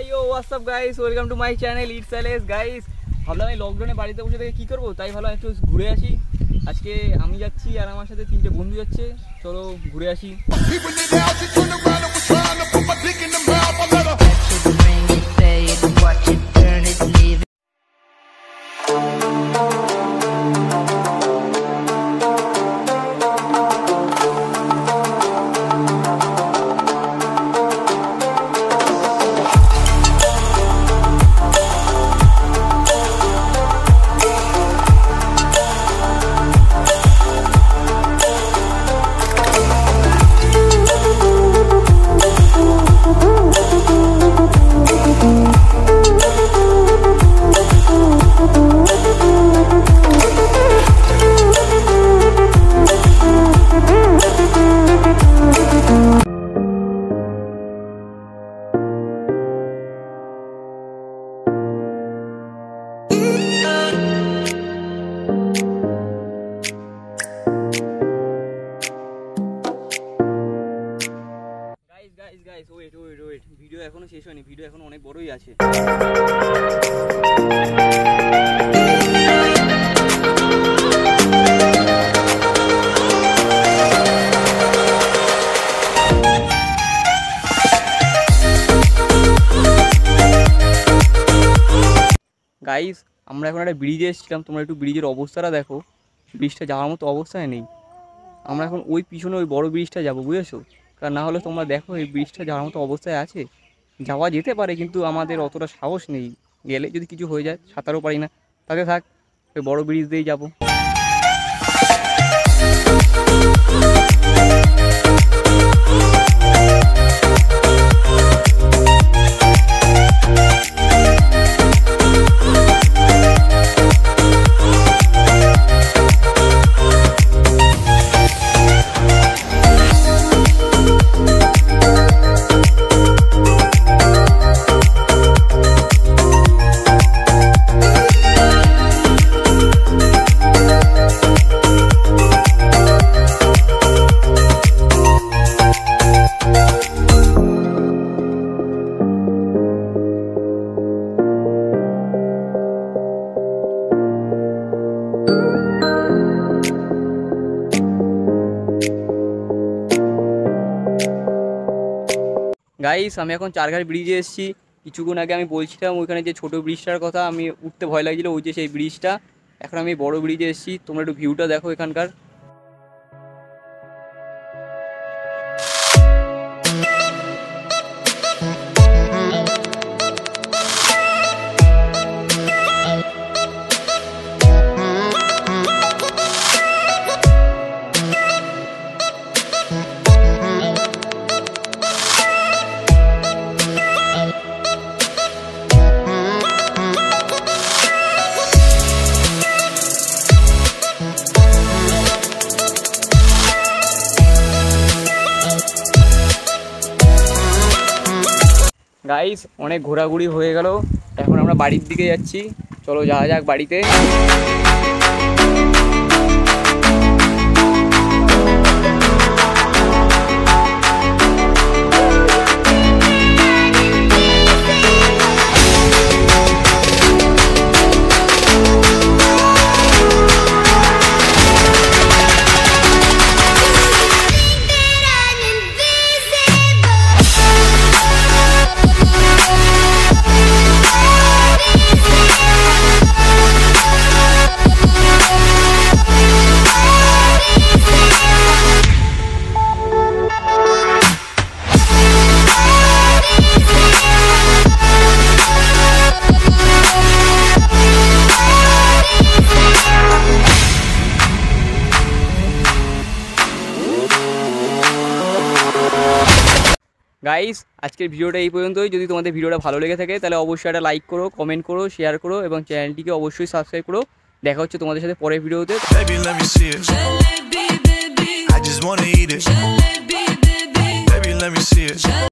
Yo, what's up guys? Welcome to my channel Eat Salads guys. ভাবলাম এই লকডাউনে বাড়িতে বসে থেকে কি করব, তাই ভাবলাম একটু ঘুরে আসি। আজকে আমি যাচ্ছি আর আমার সাথে তিনটে বন্ধু যাচ্ছে, চলো ঘুরে আসি। গাইস ওয়েট ভিডিও এখনো শেষ হয়নি, ভিডিও এখনো অনেক বড়ই আছে। গাইস আমরা এখন একটা ব্রিজে এসেছিলাম, তোমরা একটু ব্রিজের অবস্থাটা দেখো। ব্রিজটা যাওয়ার মতো অবস্থায় নেই। আমরা এখন ওই পিছনে ওই বড় ব্রিজটা যাবো, বুঝেছো? কারণ না হলে তোমরা দেখো এই ব্রিজটা যাওয়ার মতো অবস্থায় আছে, যাওয়া যেতে পারে কিন্তু আমাদের অতটা সাহস নেই। গেলে যদি কিছু হয়ে যায়, সাঁতারও পারি না, তাতে থাক ওই বড় ব্রিজ দিয়েই যাবো। গাইস আমি এখন চারঘাট ব্রিজে এসেছি। কিছুক্ষণ আগে আমি বলছিলাম ওইখানে যে ছোটো ব্রিজটার কথা, আমি উঠতে ভয় লাগছিল, ওই যে সেই ব্রিজটা। এখন আমি বড় ব্রিজে এসেছি, তোমরা একটু ভিউটা দেখো এখানকার। গাইস অনেক ঘোরাঘুরি হয়ে গেল, এখন আমরা বাড়ির দিকে যাচ্ছি। চলো যাওয়া যাক বাড়িতে। গাইস আজকের ভিডিওটা এই পর্যন্তই। যদি তোমাদের ভিডিওটা ভালো লেগে থাকে তাহলে অবশ্যই একটা লাইক করো, কমেন্ট করো, শেয়ার করো এবং চ্যানেলটিকে অবশ্যই সাবস্ক্রাইব করো। দেখা হচ্ছে তোমাদের সাথে পরের ভিডিওতে।